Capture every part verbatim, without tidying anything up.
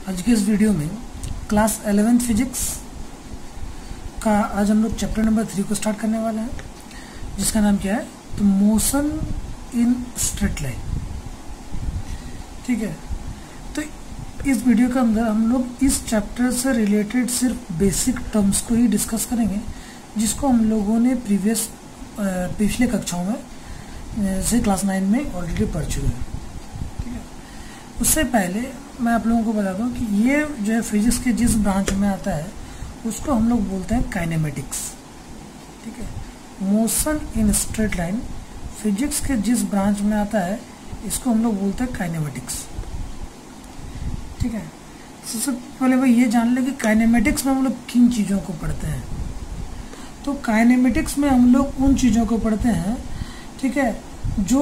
आज के इस वीडियो में क्लास एलेवेंथ फिजिक्स का आज हम लोग चैप्टर नंबर थ्री को स्टार्ट करने वाले हैं, जिसका नाम क्या है, तो मोशन इन स्ट्रेट लाइन। ठीक है, तो इस वीडियो के अंदर हम लोग इस चैप्टर से रिलेटेड सिर्फ बेसिक टर्म्स को ही डिस्कस करेंगे, जिसको हम लोगों ने प्रीवियस पिछले कक्षाओं में से क्लास नाइन में ऑलरेडी पढ़ चुके हैं। ठीक है, उससे पहले मैं आप लोगों को बता दूं कि ये जो है फिजिक्स के जिस ब्रांच में आता है उसको हम लोग बोलते हैं काइनेमेटिक्स। ठीक है, motion in straight line physics के जिस ब्रांच में आता है इसको हम लोग बोलते हैं काइनेमेटिक्स। ठीक है, सबसे पहले भाई ये जान ले कि काइनेमेटिक्स में हम लोग किन चीज़ों को पढ़ते हैं। तो काइनेमेटिक्स में हम लोग उन चीज़ों को पढ़ते हैं, ठीक है, जो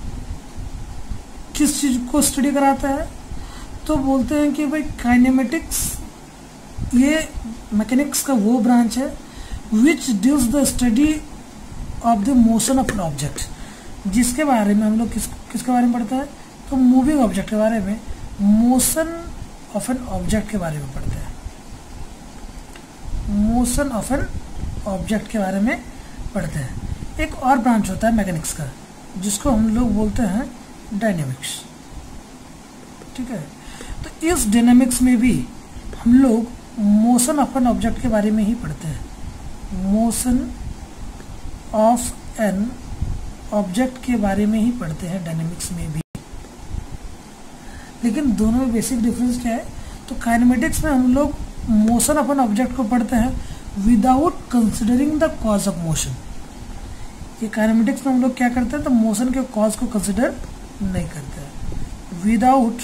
किस चीज़ को स्टडी कराता है। तो बोलते हैं कि भाई काइनेमेटिक्स ये मैकेनिक्स का वो ब्रांच है which deals the study of the motion of an object, जिसके बारे में हम लोग किस किसके बारे में पढ़ते हैं, तो मूविंग ऑब्जेक्ट के बारे में, मोशन ऑफ एन ऑब्जेक्ट के बारे में पढ़ते हैं, मोशन ऑफ एन ऑब्जेक्ट के बारे में पढ़ते हैं। एक और ब्रांच होता है मैकेनिक्स का, जिसको हम लोग बोलते हैं डायनेमिक्स। ठीक है, तो इस डायनेमिक्स में भी हम लोग मोशन ऑफ एन ऑब्जेक्ट के बारे में ही पढ़ते हैं, मोशन ऑफ एन ऑब्जेक्ट के बारे में ही पढ़ते हैं डायनेमिक्स में भी। लेकिन दोनों में बेसिक डिफरेंस क्या है, तो काइनेमेटिक्स में हम लोग मोशन ऑफ एन ऑब्जेक्ट को पढ़ते हैं without considering the cause of motion. ये काइनेमेटिक्स में हम लोग क्या करते हैं, तो मोशन के कॉज को कंसिडर नहीं करते हैं, without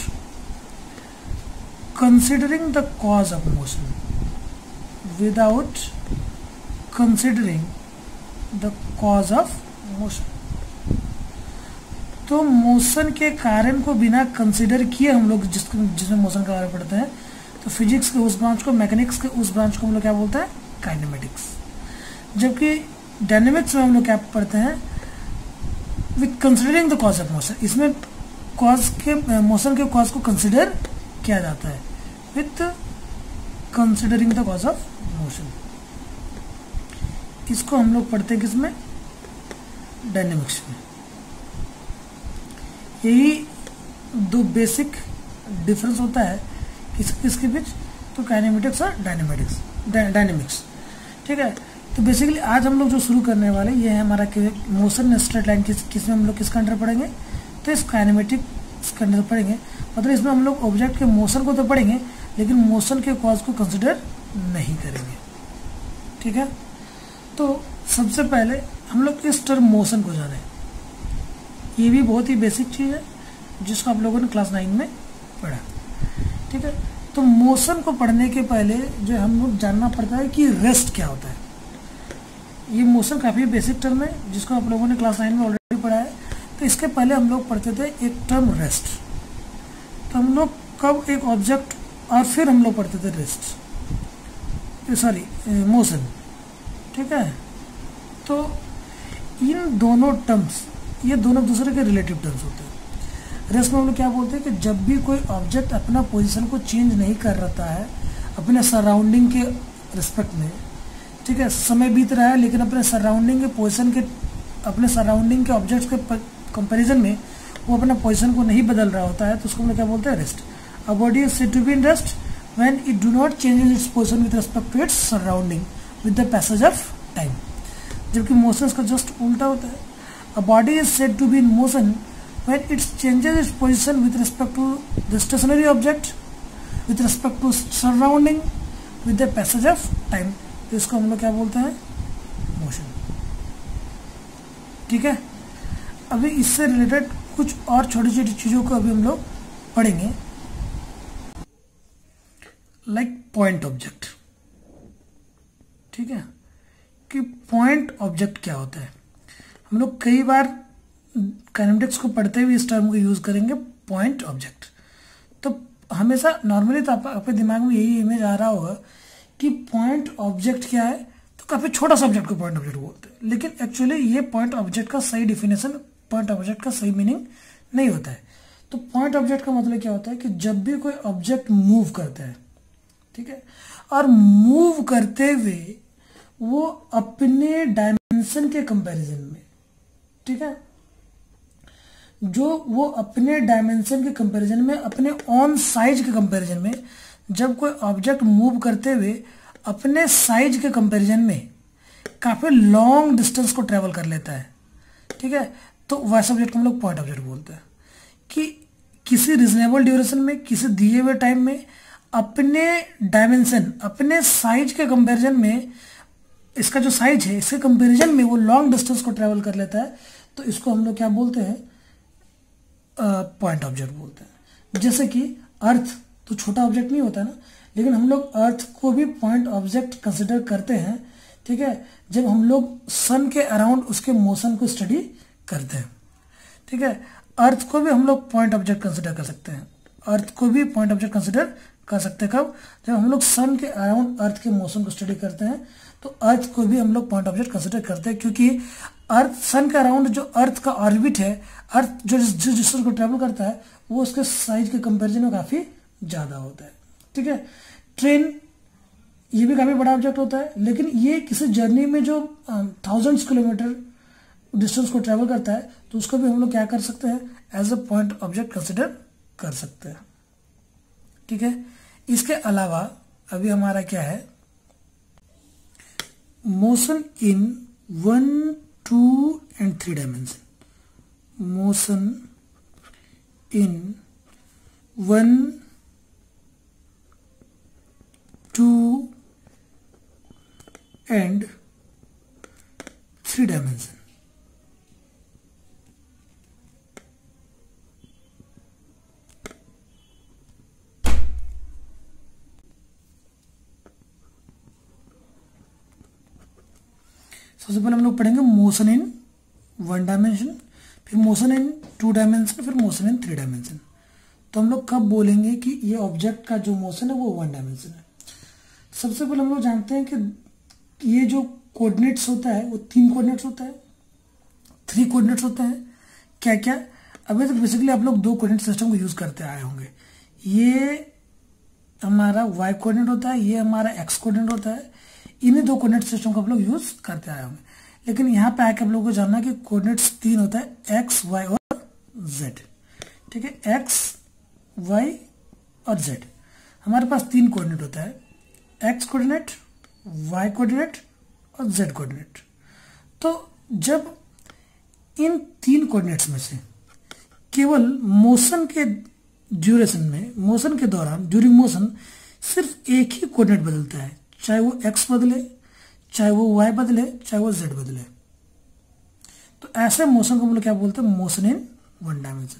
considering the cause of motion, without considering the cause of motion. तो मोशन के कारण को बिना कंसिडर किए हम लोग जिस जिसमें मोशन के बारे में पढ़ते हैं, तो फिजिक्स के उस ब्रांच को, मैकेनिक्स के उस ब्रांच को हम लोग क्या बोलते हैं, काइनेमेटिक्स। जबकि डायनेमिक्स में हम लोग क्या पढ़ते हैं, with considering the cause of motion. इसमें कॉज के मोशन के कॉज को कंसिडर किया जाता है with considering the cause of motion. इसको हम लोग पढ़ते हैं किसमें, डायनेमिक्स में। यही दो बेसिक डिफरेंस होता है किस किसके बीच, तो काइनेमेटिक्स और डायनेमेटिक्स डायनेमिक्स। ठीक है, तो बेसिकली आज हम लोग जो शुरू करने वाले ये है हमारा मोशन इन स्ट्रेट लाइन, किस किसमें हम लोग किसका अंडर पढ़ेंगे, तो इस काइनेमेटिक्स के अंडर पढ़ेंगे। मतलब इसमें हम लोग ऑब्जेक्ट के मोशन को तो पढ़ेंगे, लेकिन मोशन के कॉज को कंसिडर नहीं करेंगे। ठीक है, तो सबसे पहले हम लोग इस टर्म मोशन को जाने। ये भी बहुत ही बेसिक चीज़ है जिसको आप लोगों ने क्लास नाइन में पढ़ा। ठीक है, तो मोशन को पढ़ने के पहले जो हम लोग जानना पड़ता है कि रेस्ट क्या होता है। ये मोशन काफ़ी बेसिक टर्म है जिसको आप लोगों ने क्लास नाइन में ऑलरेडी पढ़ा है। तो इसके पहले हम लोग पढ़ते थे एक टर्म रेस्ट। तो हम लोग कब एक ऑब्जेक्ट और फिर हम लोग पढ़ते थे रेस्ट, सॉरी मोशन। ठीक है, तो इन दोनों टर्म्स, ये दोनों दूसरे के रिलेटिव टर्म्स होते हैं। रेस्ट में हम लोग क्या बोलते हैं कि जब भी कोई ऑब्जेक्ट अपना पोजीशन को चेंज नहीं कर रहा है अपने सराउंडिंग के रिस्पेक्ट में, ठीक है, समय बीत रहा है लेकिन अपने सराउंडिंग के पोजीशन के, अपने सराउंडिंग के ऑब्जेक्ट्स के कंपैरिजन में वो अपना पोजीशन को नहीं बदल रहा होता है, तो उसको हम लोग क्या बोलते हैं, rest. A body is said to be in rest when it do not change its position with respect to its surrounding with the passage of time. जबकि मोशन का जस्ट उल्टा होता है। A body is said to be in motion when it changes its position with respect to the stationary object with respect to surrounding with the passage of time. तो इसको हम लोग क्या बोलते हैं, मोशन। ठीक है, अभी इससे रिलेटेड कुछ और छोटी छोटी चीजों को अभी हम लोग पढ़ेंगे, लाइक पॉइंट ऑब्जेक्ट। ठीक है, कि पॉइंट ऑब्जेक्ट क्या होता है। हम लोग कई बार काइनेमेटिक्स को पढ़ते हुए इस टर्म को यूज करेंगे, पॉइंट ऑब्जेक्ट। तो हमेशा नॉर्मली तो आप, आपके दिमाग में यही इमेज आ रहा होगा कि पॉइंट ऑब्जेक्ट क्या है, तो काफी छोटा सा ऑब्जेक्ट को पॉइंट ऑब्जेक्ट बोलते हैं। लेकिन एक्चुअली ये पॉइंट ऑब्जेक्ट का सही डिफिनेशन, पॉइंट ऑब्जेक्ट का सही मीनिंग नहीं होता है। तो पॉइंट ऑब्जेक्ट का मतलब क्या होता है कि जब भी कोई ऑब्जेक्ट मूव करता है, ठीक है, और मूव करते हुए वो अपने डायमेंशन के कंपैरिजन में, ठीक है, जो वो अपने डायमेंशन के कंपैरिजन में, अपने ऑन साइज के कंपैरिजन में, जब कोई ऑब्जेक्ट मूव करते हुए अपने साइज के कंपैरिजन में काफी लॉन्ग डिस्टेंस को ट्रेवल कर लेता है, ठीक है, तो वैसे ऑब्जेक्ट को हम लोग पॉइंट ऑब्जेक्ट बोलते हैं कि किसी रिजनेबल ड्यूरेशन में, किसी दिए हुए टाइम में अपने डायमेंशन, अपने साइज के कंपैरिजन में, इसका जो साइज है इसके कंपैरिजन में वो लॉन्ग डिस्टेंस को ट्रेवल कर लेता है, तो इसको हम लोग क्या बोलते हैं, पॉइंट ऑब्जेक्ट बोलते हैं। जैसे कि अर्थ तो छोटा ऑब्जेक्ट नहीं होता ना, लेकिन हम लोग अर्थ को भी पॉइंट ऑब्जेक्ट कंसिडर करते हैं, ठीक है, जब हम लोग सन के अराउंड उसके मोशन को स्टडी करते हैं, ठीक है। अर्थ को भी हम लोग पॉइंट ऑब्जेक्ट कंसिडर कर सकते हैं, अर्थ को भी पॉइंट ऑब्जेक्ट कंसिडर कर सकते हैं कब, जब हम लोग सन के अराउंड अर्थ के मोशन को स्टडी करते हैं, तो अर्थ को भी हम लोग पॉइंट ऑब्जेक्ट कंसिडर करते हैं, क्योंकि अर्थ, सन के अराउंड जो अर्थ का ऑर्बिट है, अर्थ जो जिस डिस्टेंस को ट्रेवल करता है वो उसके साइज के कंपैरिजन में काफी ज्यादा होता है, ठीक है। ट्रेन ये भी काफी बड़ा ऑब्जेक्ट होता है, लेकिन ये किसी जर्नी में जो थाउजेंड्स किलोमीटर डिस्टेंस को ट्रेवल करता है, तो उसको भी हम लोग क्या कर सकते हैं, as a point object consider कर सकते हैं, ठीक है। इसके अलावा अभी हमारा क्या है, motion in one, two and three dimension, motion in one, two and three dimension. सबसे पहले हम लोग पढ़ेंगे मोशन इन वन डायमेंशन, फिर मोशन इन टू डायमेंशन, फिर मोशन इन थ्री डायमेंशन। तो हम लोग कब बोलेंगे कि ये ऑब्जेक्ट का जो मोशन है वो वन डायमेंशन है। सबसे पहले हम लोग जानते हैं कि ये जो कोऑर्डिनेट्स होता है वो तीन कोऑर्डिनेट्स होता है, थ्री कोऑर्डिनेट्स होता है। क्या क्या, अभी तक बेसिकली आप लोग दो कोऑर्डिनेट सिस्टम को यूज करते आए होंगे। ये हमारा वाई कोऑर्डिनेट होता है, ये हमारा एक्स कोऑर्डिनेट होता है। इन्हीं दो कोऑर्डिनेट सिस्टम को आप लोग यूज करते आए होंगे, लेकिन यहाँ पे आके आप लोगों को जानना कि कोऑर्डिनेट्स तीन होता है, एक्स, वाई और जेड, ठीक है। एक्स, वाई और जेड, हमारे पास तीन कोऑर्डिनेट होता है, एक्स कोऑर्डिनेट, वाई कोऑर्डिनेट और जेड कोऑर्डिनेट। तो जब इन तीन कोऑर्डिनेट्स में से केवल मोशन के ड्यूरेशन में, मोशन के दौरान, ड्यूरिंग मोशन, सिर्फ एक ही कोऑर्डिनेट बदलता है, चाहे वो एक्स बदले, चाहे वो वाई बदले, चाहे वो जेड बदले, तो ऐसे मोशन को हम लोग क्या बोलते हैं, motion in one dimension.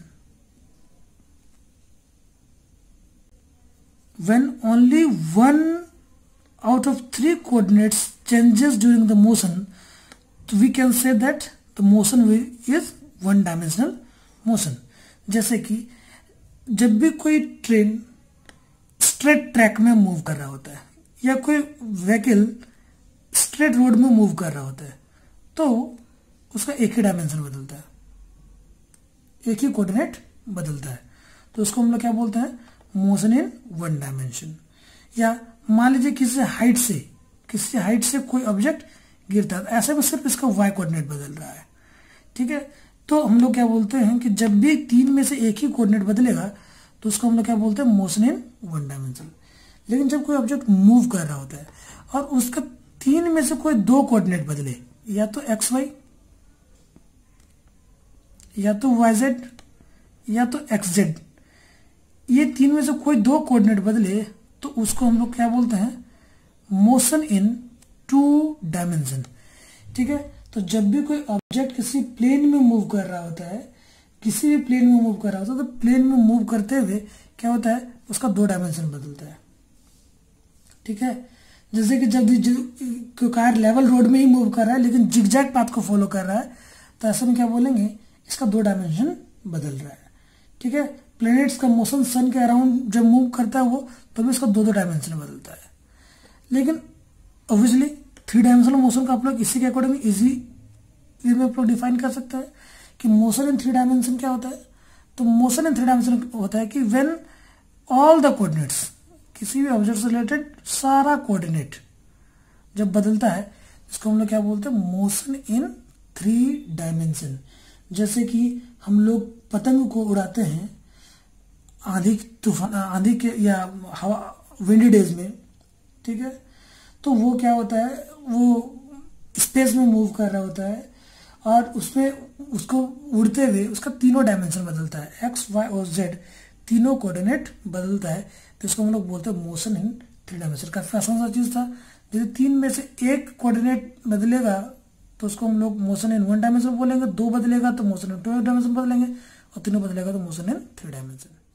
When only one out of three coordinates changes during the motion, we can say that the motion is one dimensional motion. जैसे कि जब भी कोई ट्रेन स्ट्रेट ट्रैक में मूव कर रहा होता है या कोई व्हीकल स्ट्रेट रोड में मूव कर रहा होता है, तो उसका एक ही डायमेंशन बदलता है, एक ही कोऑर्डिनेट बदलता है, तो उसको हम लोग क्या बोलते हैं, मोशन इन वन डायमेंशन। या मान लीजिए किसी हाइट से किसी हाइट से कोई ऑब्जेक्ट गिरता है, ऐसे में सिर्फ इसका वाई कोऑर्डिनेट बदल रहा है, ठीक है। तो हम लोग क्या बोलते हैं कि जब भी तीन में से एक ही कोऑर्डिनेट बदलेगा तो उसको हम लोग क्या बोलते हैं, मोशन इन वन डायमेंशन। लेकिन जब कोई ऑब्जेक्ट मूव कर रहा होता है और उसका तीन में से कोई दो कोऑर्डिनेट बदले, या तो एक्स वाई, या तो वाई जेड, या तो एक्स जेड, ये तीन में से कोई दो कोऑर्डिनेट बदले, तो उसको हम लोग क्या बोलते हैं, मोशन इन टू डायमेंशन, ठीक है। तो जब भी कोई ऑब्जेक्ट किसी प्लेन में मूव कर रहा होता है, किसी भी प्लेन में मूव कर रहा होता है, तो प्लेन में मूव करते हुए क्या होता है, उसका दो डायमेंशन बदलता है, ठीक है। जैसे कि जब कार लेवल रोड में ही मूव कर रहा है लेकिन जिगजैग पाथ को फॉलो कर रहा है, तो ऐसे में क्या बोलेंगे, इसका दो डायमेंशन बदल रहा है, ठीक है। प्लैनेट्स का मोशन सन के अराउंड जब मूव करता है वो, तो भी इसका दो दो डायमेंशन बदलता है। लेकिन ऑब्वियसली थ्री डायमेंशनल मोशन का आप लोग इसी के अकॉर्डिंग इजी वे में आप लोग डिफाइन कर सकते हैं कि मोशन इन थ्री डायमेंशन क्या होता है। तो मोशन इन थ्री डायमेंशन होता है कि व्हेन ऑल द कोऑर्डिनेट्स, किसी भी ऑब्जेक्ट से रिलेटेड सारा कोऑर्डिनेट जब बदलता है, इसको हम लोग क्या बोलते हैं, मोशन इन थ्री डायमेंशन। जैसे कि हम लोग पतंग को उड़ाते हैं आंधी तूफान आंधी के या हवा विंडी डेज में, ठीक है, तो वो क्या होता है, वो स्पेस में मूव कर रहा होता है और उसमें उसको उड़ते हुए उसका तीनों डायमेंशन बदलता है, एक्स वाई और जेड तीनों कोऑर्डिनेट बदलता है, तो इसको हम लोग बोलते हैं मोशन इन थ्री डायमेंशन। काफी आसान सा चीज था, यदि तीन में से एक कोऑर्डिनेट बदलेगा तो उसको हम लोग मोशन इन वन डायमेंशन बोलेंगे, दो बदलेगा तो मोशन इन टू डायमेंशन बदलेंगे, और तीनों बदलेगा तो मोशन इन थ्री डायमेंशन।